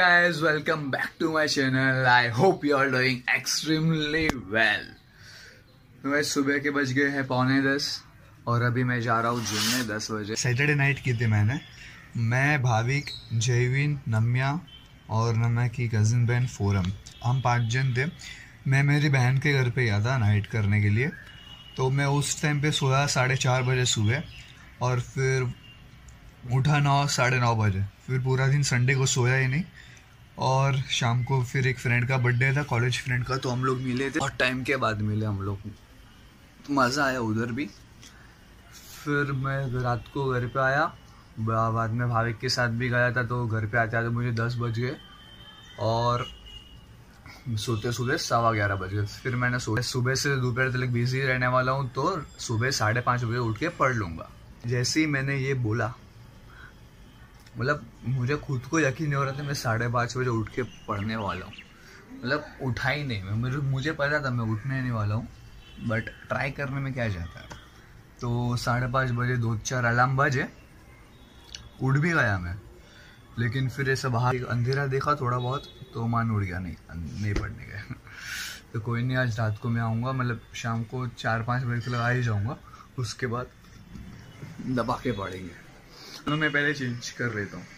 guys, welcome back to my channel. I hope you are doing extremely well. तो सुबह के बज गए हैं 9:45 और अभी मैं जा रहा हूँ जिम में 10 बजे। सैटरडे नाइट की थी मैं भाविक, जयवीन, नम्या और नम्या की कज़न बहन फोरम, हम 5 जन थे। मैं मेरी बहन के घर पे गया था नाइट करने के लिए। तो मैं उस टाइम पे सोया 4:30 बजे सुबह और फिर उठा 9-9:30 बजे। फिर पूरा दिन संडे को सोया ही नहीं और शाम को फिर एक फ्रेंड का बर्थडे था, कॉलेज फ्रेंड का, तो हम लोग मिले थे। बहुत टाइम के बाद मिले हम लोग, तो मज़ा आया उधर भी। फिर मैं रात को घर पे आया, बाद में भाविक के साथ भी गया था। तो घर पे आते आते मुझे 10 बज गए और सोते सुबह 11:15 बज गए। फिर मैंने सुबह से दोपहर तक बिजी रहने वाला हूँ, तो सुबह 5:30 बजे उठ के पढ़ लूँगा। जैसे ही मैंने ये बोला, मतलब मुझे खुद को यकीन नहीं हो रहा था मैं 5:30 बजे उठ के पढ़ने वाला हूँ। मतलब उठा ही नहीं, मुझे पता था मैं उठने नहीं वाला हूँ, बट ट्राई करने में क्या जाता है। तो 5:30 बजे 2-4 अलार्म बजे, उठ भी गया मैं। लेकिन फिर ऐसा बाहर अंधेरा देखा थोड़ा बहुत, तो मन उड़ गया, नहीं पढ़ने गया। तो कोई नहीं, आज रात को मैं आऊँगा, मतलब शाम को 4-5 बजे तक आ ही जाऊँगा। उसके बाद दबा के पढ़ेंगे। तो मैं पहले चेंज कर लेता हूँ।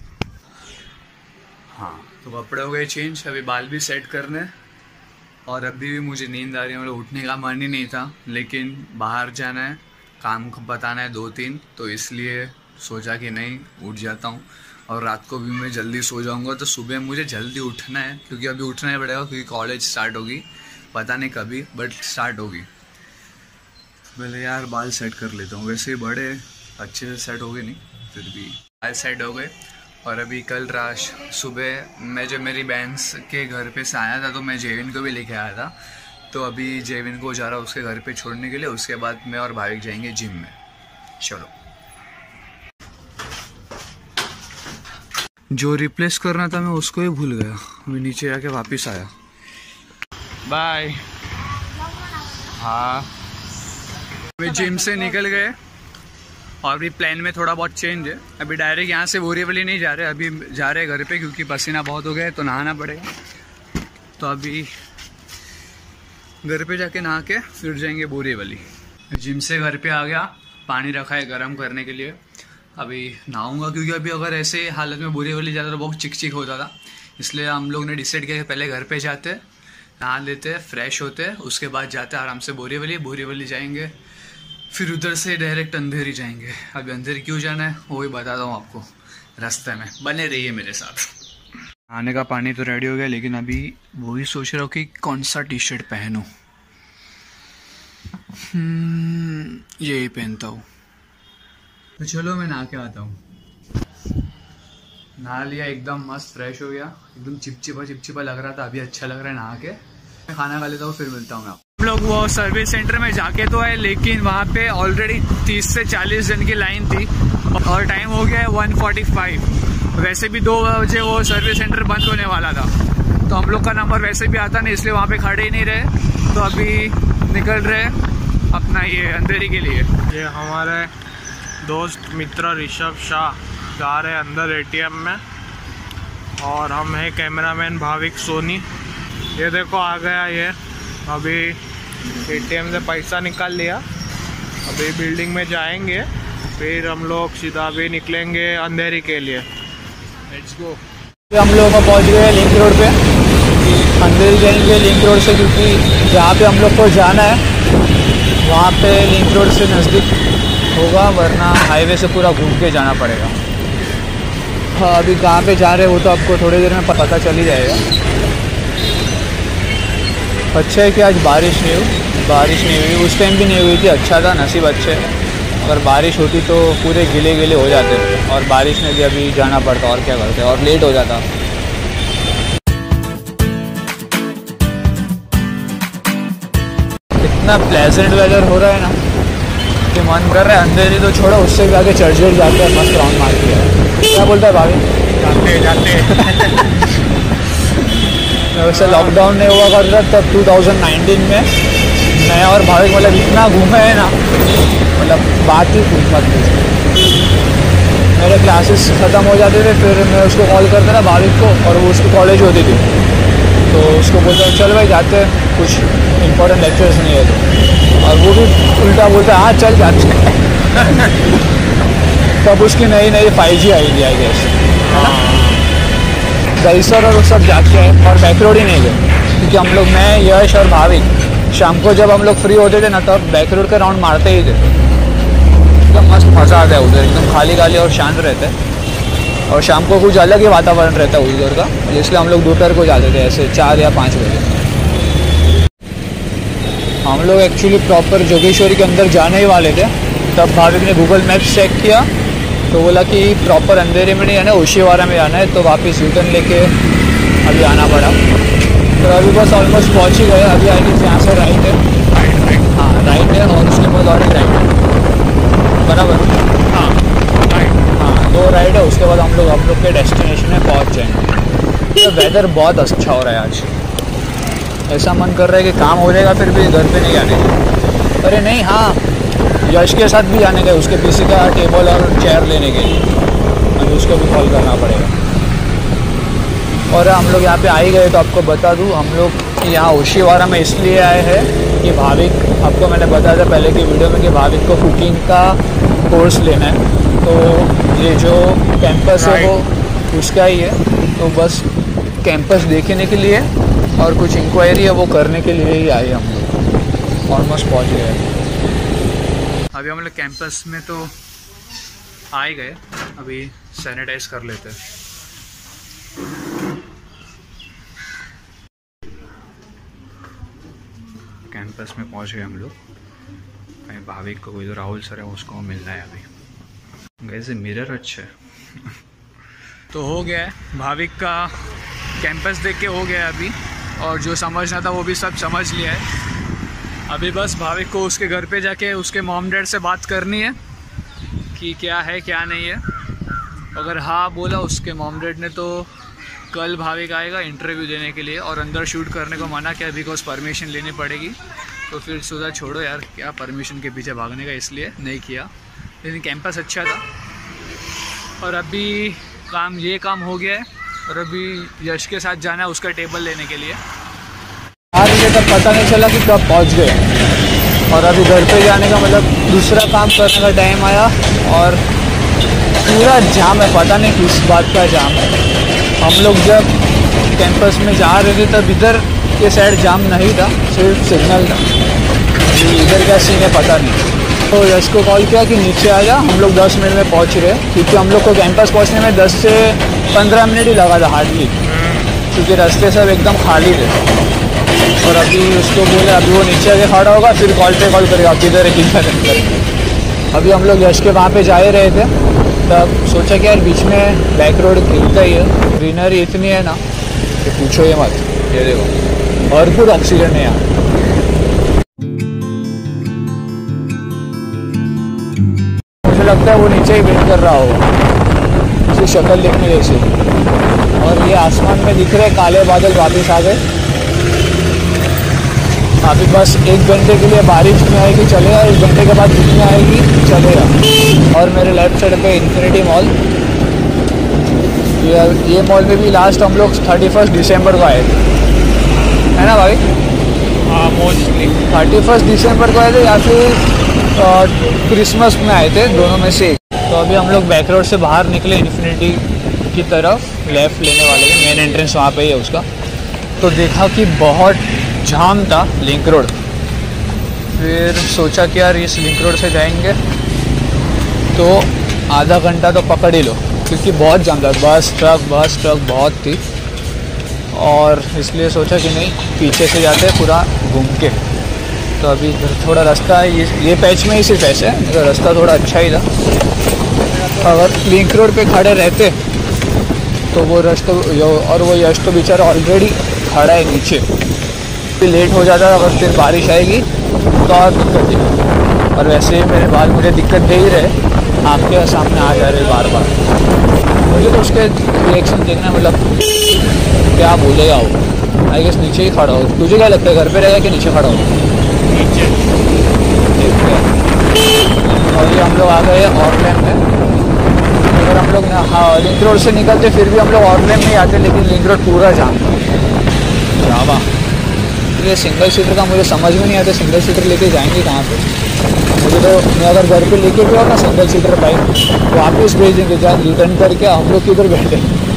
हाँ, तो कपड़े हो गए चेंज, अभी बाल भी सेट करने। और अभी भी मुझे नींद आ रही है, मतलब उठने का मन ही नहीं था। लेकिन बाहर जाना है, काम बताना है 2-3, तो इसलिए सोचा कि नहीं उठ जाता हूँ। और रात को भी मैं जल्दी सो जाऊँगा, तो सुबह मुझे जल्दी उठना है, क्योंकि अभी उठना ही पड़ेगा, क्योंकि कॉलेज स्टार्ट होगी, पता नहीं कभी, बट स्टार्ट होगी। पहले यार बाल सेट कर लेता हूँ, वैसे ही बड़े अच्छे से सेट हो गए, नहीं फिर भी बाल सेट हो गए। और अभी कल रात सुबह मैं जब मेरी बहन के घर पे से आया था, तो मैं जयवीन को भी लेके आया था। तो अभी जयवीन को जा रहा हूँ उसके घर पे छोड़ने के लिए। उसके बाद मैं और भाविक जाएंगे जिम में। चलो, जो रिप्लेस करना था मैं उसको ही भूल गया, अभी नीचे जाके वापस आया। बाय। हाँ, अभी जिम से निकल गए और अभी प्लान में थोड़ा बहुत चेंज है। अभी डायरेक्ट यहाँ से बोरीवली नहीं जा रहे, अभी जा रहे घर पे, क्योंकि पसीना बहुत हो गया है, तो नहाना पड़ेगा। तो अभी घर पे जाके नहा के फिर जाएंगे बोरीवली। जिम से घर पे आ गया, पानी रखा है गर्म करने के लिए। अभी नहाऊंगा, क्योंकि अभी अगर ऐसे हालत में बोरीवली जाता तो बहुत चिक होता था। इसलिए हम लोग ने डिसाइड किया कि पहले घर पे जाते, नहा लेते, फ्रेश होते, उसके बाद जाते आराम से बोरीवली जाएंगे। फिर उधर से डायरेक्ट अंधेरी जाएंगे। अभी अंधेरी क्यों जाना है वो भी बताता हूँ आपको रास्ते में, बने रहिए मेरे साथ। आने का पानी तो रेडी हो गया, लेकिन अभी वही सोच रहा हूँ कि कौन सा टी शर्ट पहनूं। यही पहनता हूँ। तो चलो मैं नहा के आता हूँ। नहा लिया, एकदम मस्त फ्रेश हो गया, एकदम चिपचिपा लग रहा था। अभी अच्छा लग रहा है नहा के। मैं खाना खा लेता हूँ, फिर मिलता हूँ मैं। हम लोग वो सर्विस सेंटर में जाके तो है, लेकिन वहाँ पे ऑलरेडी 30 से 40 जन की लाइन थी और टाइम हो गया है 1:45। वैसे भी 2 बजे वो सर्विस सेंटर बंद होने वाला था, तो हम लोग का नंबर वैसे भी आता नहीं, इसलिए वहाँ पे खड़े ही नहीं रहे। तो अभी निकल रहे अपना ये अंधेरी के लिए। ये हमारे दोस्त मित्र ऋषभ शाह जा रहे अंदर एटीएम में, और हम हैं कैमरामैन भाविक सोनी। ये देखो आ गया ये, अभी एटीएम से पैसा निकाल लिया। अभी बिल्डिंग में जाएंगे, फिर हम लोग सीधा भी निकलेंगे अंधेरी के लिए। Let's go. हम लोग पहुंच गए लिंक रोड पे। अंधेरी जाएंगे लिंक रोड से, क्योंकि जहाँ पे हम लोग को जाना है वहाँ पे लिंक रोड से नज़दीक होगा, वरना हाईवे से पूरा घूम के जाना पड़ेगा। हाँ, अभी कहाँ पे जा रहे हैं वो तो आपको थोड़ी देर में पता चल ही जाएगा। अच्छा है कि आज बारिश नहीं हुई, उस टाइम भी नहीं हुई थी, अच्छा था, नसीब अच्छे। अगर बारिश होती तो पूरे गिले हो जाते, और बारिश में भी अभी जाना पड़ता, और क्या करते, और लेट हो जाता। इतना प्लेजेंट वेदर हो रहा है ना कि मन कर रहा है अंधेरी तो छोड़ो, उससे भी आगे चर्चगेट जाते हैं, मस्त राउंड मारती है। क्या बोलता है भाभी? जाते वैसे लॉकडाउन नहीं हुआ करता तब 2019 में मैं और भाविक मतलब इतना घूमे हैं ना, मतलब बात ही पूछ मत। मेरे क्लासेस ख़त्म हो जाते थे, फिर मैं उसको कॉल करता था भाविक को, और वो उसकी कॉलेज होती थी, तो उसको बोलता चल भाई जाते हैं, कुछ इंपॉर्टेंट लेक्चर्स नहीं है तो, और वो भी उल्टा बोलता हाँ चल जाते तब उसकी नई नई 5G आई थी आई गेस, है ना। दहीसर और वो सब जाके आए, और बैक रोड ही नहीं गए, क्योंकि हम लोग, मैं, यश और भाविक, शाम को जब हम लोग फ्री होते थे ना, तब बैक रोड का राउंड मारते ही थे। एकदम मस्त मज़ा आता है उधर, एकदम खाली खाली और शांत रहता है, और शाम को कुछ अलग ही वातावरण रहता है उधर का, इसलिए हम लोग दोपहर को जाते थे, ऐसे 4 या 5 बजे। हम लोग एक्चुअली प्रॉपर जोगेश्वरी के अंदर जाने ही वाले थे, तब भाविक ने गूगल मैप्स चेक किया, तो बोला कि प्रॉपर अंधेरे में नहीं आना है, ओशिवारा में आना है, तो वापस यूटर्न लेके अभी आना पड़ा। तो अभी बस ऑलमोस्ट पहुँच ही गए। अभी आई थिंक यहाँ से राइट है, हाँ राइट है, और उसके बाद और एक राइट है, बराबर, हाँ राइट, हाँ 2 राइट है, उसके बाद हम लोग के डेस्टिनेशन में पहुँच जाएंगे। तो वेदर बहुत अच्छा हो रहा है आज, ऐसा मन कर रहा है कि काम हो जाएगा फिर भी घर पे नहीं आने का। अरे नहीं, हाँ यश के साथ भी जाने का, उसके पीसी का टेबल और चेयर लेने के लिए, अभी उसको भी कॉल करना पड़ेगा। और हम लोग यहाँ पे आ ही गए, तो आपको बता दूँ, हम लोग यहाँ ओशिवारा में इसलिए आए हैं कि भाविक, आपको मैंने बताया था पहले की वीडियो में कि भाविक को कुकिंग का कोर्स लेना है, तो ये जो कैंपस है वो उसका ही है, तो बस कैंपस देखने के लिए और कुछ इंक्वायरी है वो करने के लिए ही आए हम लोग। ऑलमोस्ट पहुँच गए, अभी हम लोग कैंपस में तो आ ही गए, अभी सैनिटाइज कर लेते हैं। कैंपस में पहुंच गए हम लोग, भाविक को, जो राहुल सर है उसको मिलना है अभी। वैसे मिरर अच्छा है तो हो गया है, भाविक का कैंपस देख के हो गया अभी, और जो समझना था वो भी सब समझ लिया है। अभी बस भाविक को उसके घर पे जाके उसके मॉम डैड से बात करनी है कि क्या है क्या नहीं है। अगर हाँ बोला उसके मॉम डैड ने, तो कल भाविक आएगा इंटरव्यू देने के लिए, और अंदर शूट करने को मना किया बिकॉज परमिशन लेनी पड़ेगी। तो फिर सुधा छोड़ो यार, क्या परमिशन के पीछे भागने का, इसलिए नहीं किया। लेकिन कैंपस अच्छा था, और अभी ये काम हो गया है, और अभी यश के साथ जाना है उसका टेबल लेने के लिए। आज मुझे तब पता नहीं चला कि कब पहुंच गए, और अभी घर पे जाने का मतलब दूसरा काम करने का टाइम आया, और पूरा जाम है, पता नहीं किस बात का जाम है। हम लोग जब कैंपस में जा रहे थे तब इधर के साइड जाम नहीं था, सिर्फ सिग्नल था, इधर क्या सीन है पता नहीं। तो यश को कॉल किया कि नीचे आ जा, हम लोग 10 मिनट में पहुंच रहे, क्योंकि हम लोग को कैंपस पहुंचने में 10 से 15 मिनट ही लगा था हार्डली, क्योंकि रास्ते सब एकदम खाली थे। और अभी उसको बोले, अभी वो नीचे आके खड़ा होगा, फिर कॉल करेगा किधर है किधर है। अभी हम लोग यश के वहाँ पे जा ही रहे थे, तब सोचा कि यार बीच में बैक रोड खिलता ही है, ग्रीनरी इतनी है ना कि पूछो ये मत। ये देखो भरपूर ऑक्सीजन है यहाँ। मुझे लगता है वो नीचे ही वेट कर रहा होगा, उसकी शक्ल देखने जैसे। और ये आसमान में दिख रहे काले बादल वापस आ गए। अभी बस 1 घंटे के लिए बारिश में आएगी चलेगा, 1 घंटे के बाद जितनी आएगी चलेगा। और मेरे लेफ्ट साइड पे इन्फिनिटी मॉल, ये मॉल में भी लास्ट हम लोग 31 दिसंबर को आए थे, है ना भाई? हाँ मोस्टली 31 दिसंबर को आए थे या फिर क्रिसमस में आए थे, दोनों में से एक। तो अभी हम लोग बैक रोड से बाहर निकले इन्फिनिटी की तरफ, लेफ़्ट लेने वाले हैं, मेन एंट्रेंस वहाँ पे ही है उसका। तो देखा कि बहुत जाम था लिंक रोड, फिर सोचा कि यार इस लिंक रोड से जाएंगे तो आधा घंटा तो पकड़ ही लो, क्योंकि बहुत जाम था, बस ट्रक बहुत थी। और इसलिए सोचा कि नहीं पीछे से जाते हैं पूरा घूम के। तो अभी थोड़ा रास्ता है, ये पैच में ही सिर्फ ऐसे है, तो रास्ता थोड़ा अच्छा ही था। अगर लिंक रोड पे खड़े रहते तो वो रास्ता, और वो यश तो बेचारा ऑलरेडी खड़ा है नीचे, लेट हो जाता, अगर फिर बारिश आएगी तो और दिक्कत है। और वैसे ही मेरे बाल मुझे दिक्कत दे ही रहे, आपके सामने आ जा रहे बार बार। मुझे तो उसके रिएक्शन देखना, मतलब क्या बोलेगा वो। आई गेस नीचे ही खड़ा हो। तुझे क्या लगता है घर पे रहेगा कि नीचे खड़ा हो? नीचे। देखते हैं। और ये हम लोग आ गए ऑनलाइन में। अगर हाँ लिंक रोड से निकलते फिर भी हम लोग ऑर्लेन में आते, लेकिन लिंक रोड पूरा जाम था। जावा ये सिंगल सीटर का मुझे समझ में नहीं आता, सिंगल सीटर लेके जाएंगे कहाँ पे? मुझे तो मैं अगर घर पे लेके गया ना सिंगल सीटर बाइक वापस भेज देंगे, जहाँ रिटर्न करके हम लोग किधर बैठे।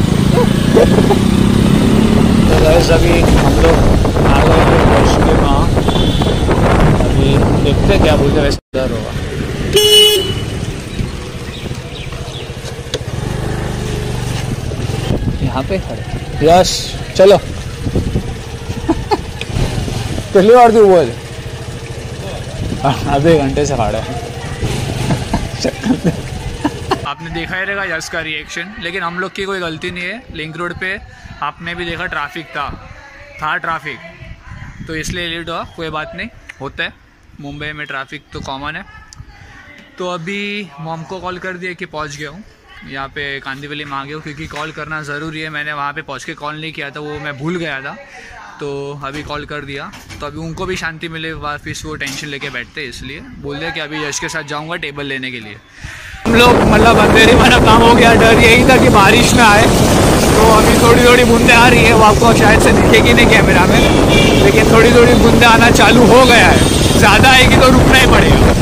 तो गाइस अभी हम लोग आ गए थे बस के वहाँ, अभी देखते क्या बोलते वैसे इधर होगा। यहाँ पे खड़े यस चलो पहली बार तू बोल आधे घंटे से खड़ा है। आपने देखा ही रहेगा यश का रिएक्शन, लेकिन हम लोग की कोई गलती नहीं है। लिंक रोड पे आपने भी देखा ट्रैफिक था ट्रैफिक, तो इसलिए लेट हुआ। कोई बात नहीं, होता है, मुंबई में ट्रैफिक तो कॉमन है। तो अभी मॉम को कॉल कर दिया कि पहुंच गया हूँ, यहाँ पे कांदीवली में आ गया हूँ, क्योंकि कॉल करना ज़रूरी है। मैंने वहाँ पे पहुँच के कॉल नहीं किया था, वो मैं भूल गया था, तो अभी कॉल कर दिया। तो अभी उनको भी शांति मिले, वापस वो टेंशन लेके बैठते, इसलिए बोल दिया कि अभी यश के साथ जाऊँगा टेबल लेने के लिए। हम लोग मतलब अंधेरी वाला काम हो गया। डर यही था कि बारिश में आए, तो अभी थोड़ी थोड़ी बूंदें आ रही है, वो आपको शायद से दिखेगी नहीं कैमरा में, लेकिन थोड़ी थोड़ी बूंदें आना चालू हो गया है। ज़्यादा आएगी तो रुकना ही पड़ेगा।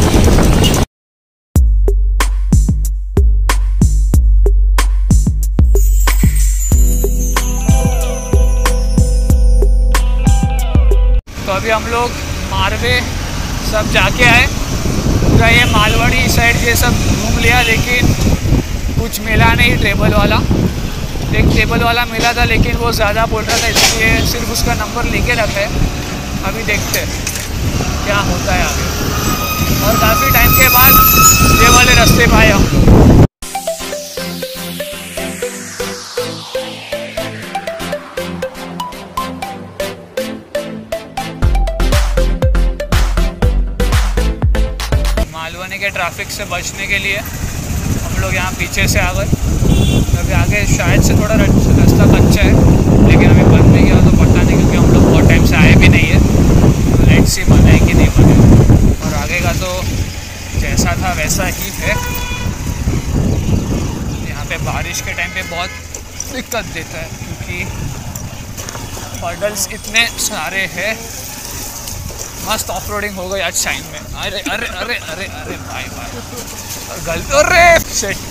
तो अभी हम लोग मारवे सब जाके आए, पूरा ये मालवाड़ी साइड ये सब घूम लिया, लेकिन कुछ मिला नहीं टेबल वाला। एक टेबल वाला मिला था, लेकिन वो ज़्यादा बोल रहा था, इसलिए सिर्फ उसका नंबर लेके रखा है। अभी देखते क्या होता है आगे। और काफ़ी टाइम के बाद ये वाले रास्ते पे आए हम लोग। मालवनी के ट्रैफिक से बचने के लिए हम लोग यहाँ पीछे से आ गए। अभी आगे शायद से थोड़ा रास्ता कच्चा है, लेकिन अभी बन नहीं गया तो पता नहीं, क्योंकि हम लोग बहुत टाइम से आए भी नहीं है। तो लेट्स सी बना है कि नहीं बने। और आगे का तो जैसा था वैसा ही है। यहाँ पे बारिश के टाइम पे बहुत दिक्कत देता है, क्योंकि पडल्स इतने सारे हैं। मस्त ऑफ रोडिंग हो गई आज शाइन में। अरे अरे अरे अरे अरे भाई और गलती, अरे शिट।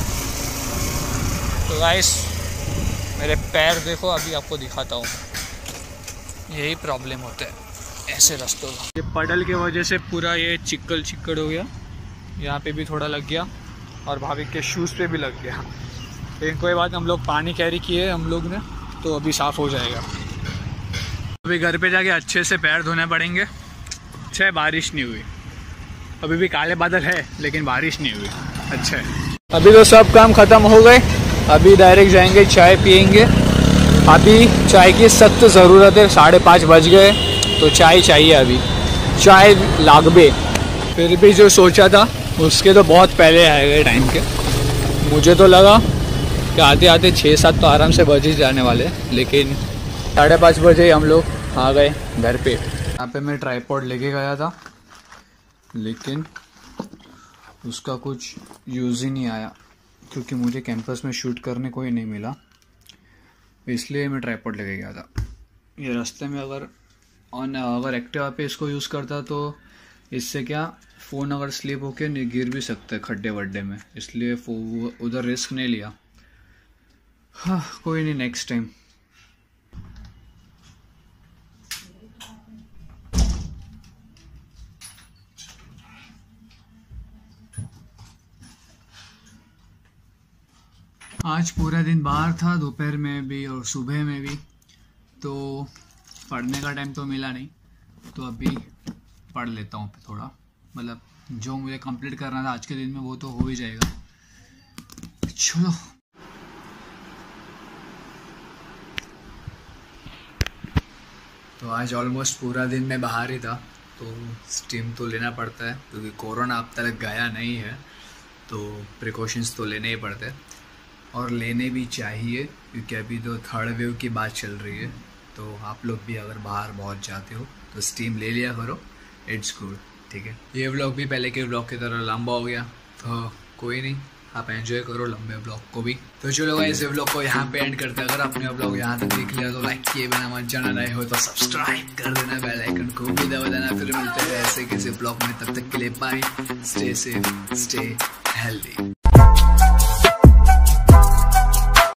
तो गाइस मेरे पैर देखो, अभी आपको दिखाता हूँ। यही प्रॉब्लम होता है ऐसे रास्तों का। ये पडल की वजह से पूरा ये चिक्कड़ चिक्कड़ हो गया, यहाँ पे भी थोड़ा लग गया, और भाभी के शूज़ पे भी लग गया। लेकिन कोई बात, हम लोग पानी कैरी किए हम लोग ने, तो अभी साफ़ हो जाएगा। अभी घर पे जाके अच्छे से पैर धोने पड़ेंगे। अच्छा है बारिश नहीं हुई, अभी भी काले बादल है, लेकिन बारिश नहीं हुई। अच्छा है। अभी तो सब काम ख़त्म हो गए, अभी डायरेक्ट जाएंगे चाय पियेंगे। अभी चाय की सख्त ज़रूरत है, 5:30 बज गए, तो चाय चाहिए। अभी चाय लागबे। फिर भी जो सोचा था उसके तो बहुत पहले आए गए टाइम के। मुझे तो लगा कि आते आते 6-7 तो आराम से बज ही जाने वाले, लेकिन 5:30 बजे हम लोग आ गए घर पे। यहाँ पे मैं ट्राइपॉड लेके गया था, लेकिन उसका कुछ यूज़ ही नहीं आया, क्योंकि मुझे कैंपस में शूट करने कोई नहीं मिला, इसलिए मैं ट्राइपॉड लेके गया था। ये रास्ते में अगर एक्टिवा पे इसको यूज़ करता तो इससे क्या फ़ोन अगर स्लिप होके गिर भी सकता है खड्डे वड्डे में, इसलिए उधर रिस्क नहीं लिया। हाँ कोई नहीं, नेक्स्ट टाइम। आज पूरा दिन बाहर था, दोपहर में भी और सुबह में भी, तो पढ़ने का टाइम तो मिला नहीं, तो अभी पढ़ लेता हूँ थोड़ा। मतलब जो मुझे कंप्लीट करना था आज के दिन में वो तो हो ही जाएगा। चलो तो आज ऑलमोस्ट पूरा दिन मैं बाहर ही था, तो स्टीम तो लेना पड़ता है, क्योंकि कोरोना अब तक गया नहीं है, तो प्रिकॉशंस तो लेने ही पड़ते हैं, और लेने भी चाहिए, क्योंकि अभी तो 3rd वेव की बात चल रही है। तो आप लोग भी अगर बाहर बहुत जाते हो तो स्टीम ले लिया करो, इट्स गुड। ठीक है, ये व्लॉग भी पहले के व्लॉग की तरह लंबा हो गया, तो कोई नहीं, आप एंजॉय करो लंबे ब्लॉग को भी। तो चलो गाइस, इस ब्लॉग को यहाँ पे एंड करते हैं। अगर आपने ब्लॉग यहाँ तक देख लिया तो लाइक किए बिना मत जाना, नए हो तो सब्सक्राइब कर देना, बेल आइकन को भी दबा देना। फिर मिलते हैं ऐसे किसी ब्लॉग में, तब तक के लिए bye, stay safe, stay healthy.